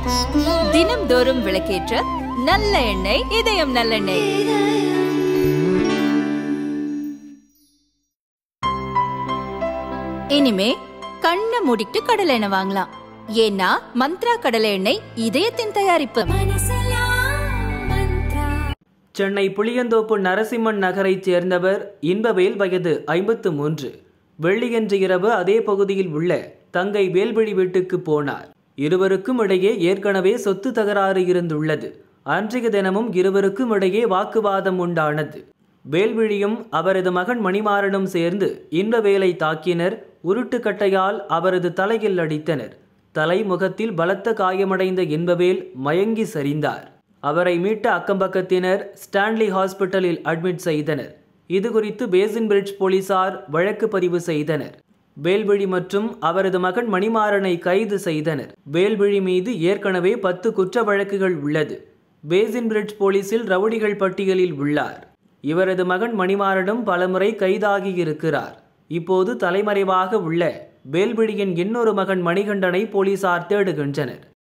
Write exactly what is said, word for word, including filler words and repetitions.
தினம்தோறும் விளக்கேற்ற நல்ல எண்ணெய் இதயம் நல்லெண்ணெய். இனிமே கண்ணை மூடிட்டு கடலை எண்ணெய் வாங்கலாம். ஏன்னா மந்த்ரா கடலை எண்ணெய் இதயத்தின் தயாரிப்பு. சென்னை புளியந்தோப்பு நரசிம்மன் நகரைச் சேர்ந்தவர் இன்பவேல், வயது ஐம்பத்து மூன்று. வெள்ளியன்று இரவு அதே பகுதியில் உள்ள தங்கை வேல்விழி வீட்டுக்கு போனார். இருவருக்கும் இடையே ஏற்கனவே சொத்து தகராறு இருந்துள்ளது. அன்றைய தினமும் இருவருக்கும் இடையே வாக்குவாதம் உண்டானது. வேல்விழியும் அவரது மகன் மணிமாறனும் சேர்ந்து இன்பவேலை தாக்கினர். உருட்டுக்கட்டையால் அவரது தலையில் அடித்தனர். தலைமுகத்தில் பலத்த காயமடைந்த இன்பவேல் மயங்கி சரிந்தார். அவரை மீட்ட அக்கம்பக்கத்தினர் ஸ்டான்லி ஹாஸ்பிட்டலில் அட்மிட் செய்தனர். இது குறித்து பேசின் பிரிட்ஜ் போலீசார் வழக்கு பதிவு செய்தனர். வேல்விழி மற்றும் அவரது மகன் மணிமாறனை கைது செய்தனர். வேல்விழி மீது ஏற்கனவே பத்து குற்ற வழக்குகள் உள்ளது. பேசின் பிரிட்ஜ் போலீசில் ரவுடிகள் பட்டியலில் உள்ளார். இவரது மகன் மணிமாறனும் பலமுறை கைதாகி இருக்கிறார். இப்போது தலைமறைவாக உள்ள வேல்விழியின் இன்னொரு மகன் மணிகண்டனை போலீசார் தேடுகின்றனர்.